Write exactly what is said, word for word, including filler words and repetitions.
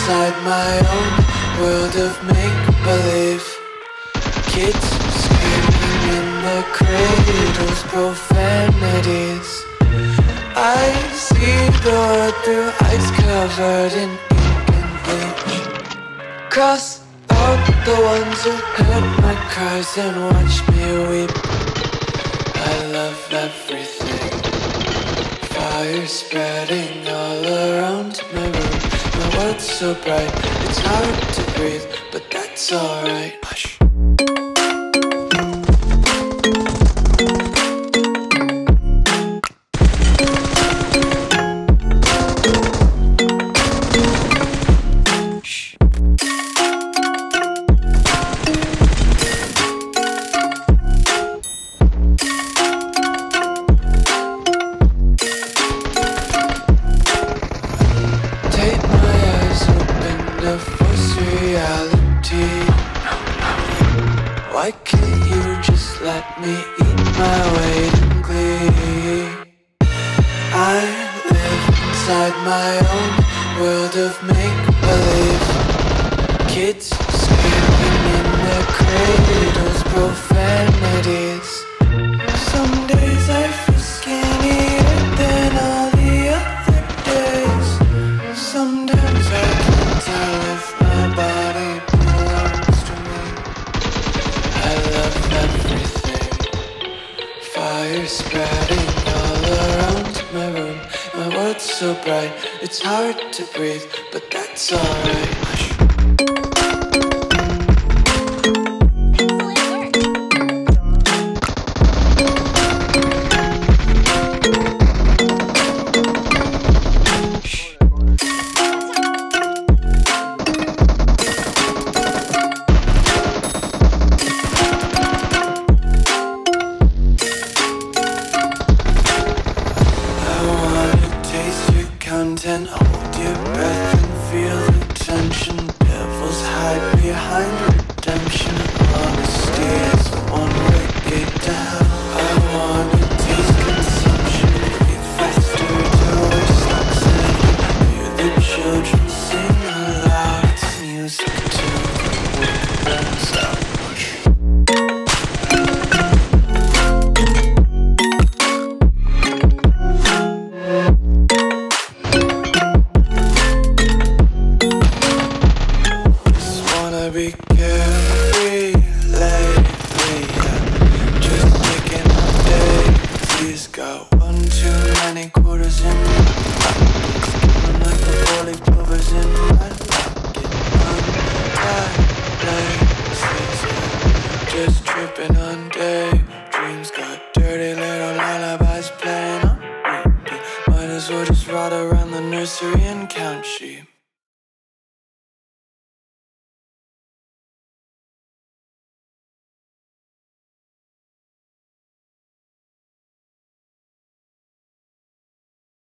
inside my own world of make-believe. Kids screaming in the cradles, profanities. I see the world through ice covered in ink and bleach. Cross out the ones who heard my cries and watched me weep. I love everything. Fire spreading all around my room. My world's so bright, it's hard to breathe, but that's alright. Hush. Why can't you just let me eat my weight in glee? I live inside my own world of make-believe. Kids screaming in their cradles, profanities. Some days I feel skinnier than all the other days. Sometimes I can't tell if my body belongs to me. I love everything. Fire spreading all around my room. My world's so bright, it's hard to breathe, but that's alright. Content, hold your breath and feel the tension. Devils hide behind redemption. Honesty is the one-way gate to hell. I wanna taste consumption. Breathe faster to waste oxygen. Hear the children sing aloud. It's music to the wind burns out. Be carefree lately, yeah. Just taking a day. Please got one too many quarters in my pockets. I'm like the four-leaf clovers in my pocket. Untied places, yeah. Just tripping on day. Dreams got dirty little lullabies playing on repeat. Might as well just ride around the nursery